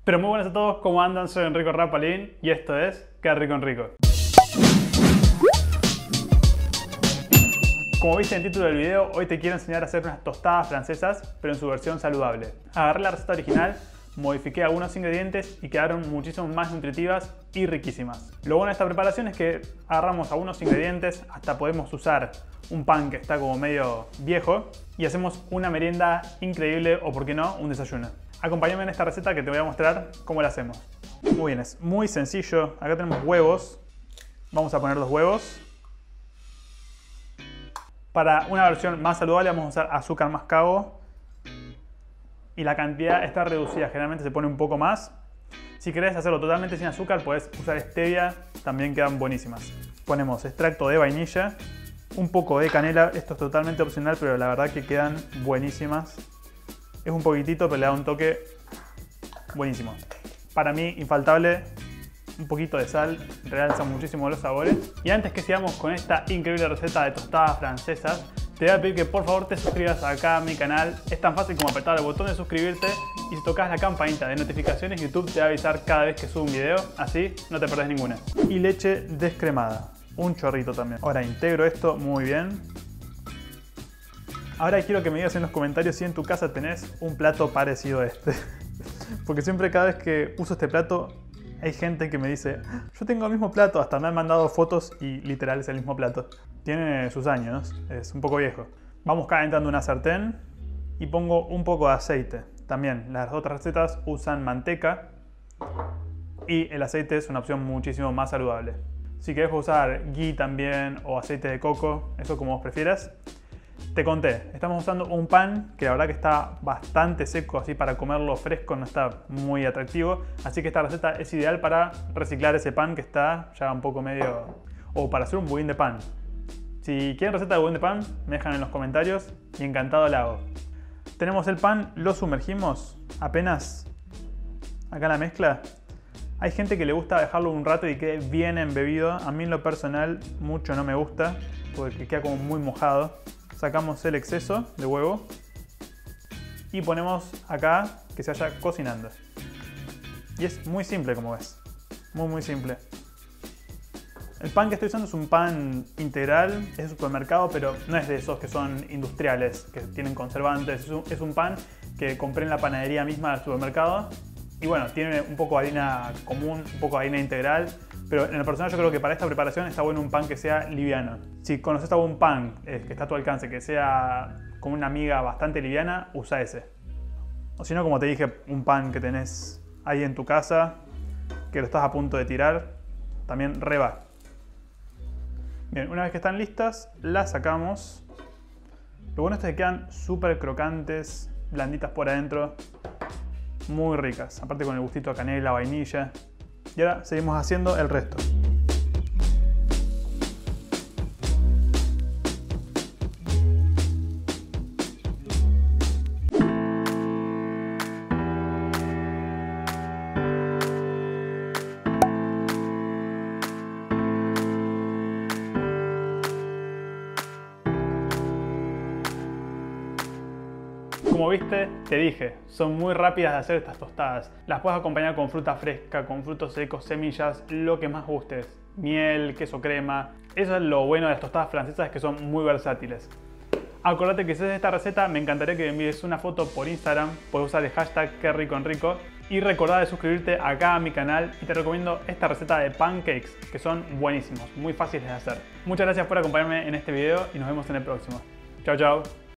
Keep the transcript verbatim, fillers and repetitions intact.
Pero muy buenas a todos, ¿cómo andan? Soy Enrico Rapalín y esto es Qué Rico Enrico. Como viste en el título del video, hoy te quiero enseñar a hacer unas tostadas francesas, pero en su versión saludable. Agarré la receta original, modifiqué algunos ingredientes y quedaron muchísimo más nutritivas y riquísimas. Lo bueno de esta preparación es que agarramos algunos ingredientes, hasta podemos usar un pan que está como medio viejo y hacemos una merienda increíble o, por qué no, un desayuno. Acompáñame en esta receta que te voy a mostrar cómo la hacemos. Muy bien, es muy sencillo. Acá tenemos huevos. Vamos a poner los huevos. Para una versión más saludable vamos a usar azúcar mascabo. Y la cantidad está reducida, generalmente se pone un poco más. Si querés hacerlo totalmente sin azúcar, podés usar stevia, también quedan buenísimas. Ponemos extracto de vainilla, un poco de canela. Esto es totalmente opcional, pero la verdad que quedan buenísimas. Es un poquitito, pero le da un toque buenísimo. Para mí, infaltable, un poquito de sal, realza muchísimo los sabores. Y antes que sigamos con esta increíble receta de tostadas francesas, te voy a pedir que por favor te suscribas acá a mi canal. Es tan fácil como apretar el botón de suscribirte y si tocas la campanita de notificaciones, YouTube te va a avisar cada vez que subo un video, así no te perdés ninguna. Y leche descremada, un chorrito también. Ahora integro esto muy bien. Ahora quiero que me digas en los comentarios si en tu casa tenés un plato parecido a este. Porque siempre cada vez que uso este plato hay gente que me dice yo tengo el mismo plato, hasta me han mandado fotos y literal es el mismo plato. Tiene sus años, es un poco viejo. Vamos calentando una sartén y pongo un poco de aceite. También las otras recetas usan manteca y el aceite es una opción muchísimo más saludable. Si querés usar ghee también o aceite de coco, eso como vos prefieras. Te conté, estamos usando un pan que la verdad que está bastante seco, así para comerlo fresco no está muy atractivo. Así que esta receta es ideal para reciclar ese pan que está ya un poco medio... o para hacer un budín de pan. Si quieren receta de budín de pan, me dejan en los comentarios y encantado la hago. Tenemos el pan, lo sumergimos apenas acá en la mezcla. Hay gente que le gusta dejarlo un rato y quede bien embebido. A mí en lo personal mucho no me gusta porque queda como muy mojado. Sacamos el exceso de huevo y ponemos acá que se vaya cocinando. Y es muy simple, como ves. Muy muy simple. El pan que estoy usando es un pan integral, es de supermercado, pero no es de esos que son industriales, que tienen conservantes. Es un, es un pan que compré en la panadería misma del supermercado. Y bueno, tiene un poco de harina común, un poco de harina integral. Pero en el personal yo creo que para esta preparación está bueno un pan que sea liviano. Si conoces algún pan eh, que está a tu alcance, que sea con una miga bastante liviana, usa ese. O si no, como te dije, un pan que tenés ahí en tu casa, que lo estás a punto de tirar, también reba. Bien, una vez que están listas, las sacamos. Lo bueno es que quedan súper crocantes, blanditas por adentro, muy ricas. Aparte con el gustito a canela, vainilla. Y ahora seguimos haciendo el resto. Como viste, te dije, son muy rápidas de hacer estas tostadas. Las puedes acompañar con fruta fresca, con frutos secos, semillas, lo que más gustes. Miel, queso crema. Eso es lo bueno de las tostadas francesas, que son muy versátiles. Acordate que si haces esta receta, me encantaría que me envíes una foto por Instagram. Puedes usar el hashtag Qué Rico Enrico. Y recordá de suscribirte acá a mi canal y te recomiendo esta receta de pancakes, que son buenísimos, muy fáciles de hacer. Muchas gracias por acompañarme en este video y nos vemos en el próximo. Chao, chao.